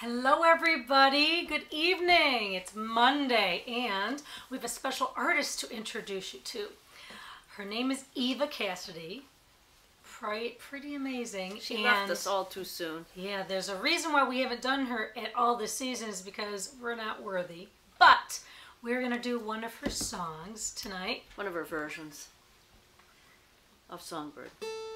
Hello everybody, good evening. It's Monday and we have a special artist to introduce you to. Her name is Eva Cassidy. Pretty amazing. She left us all too soon. Yeah, there's a reason why we haven't done her at all this season is because we're not worthy. But we're going to do one of her songs tonight. One of her versions of Songbird.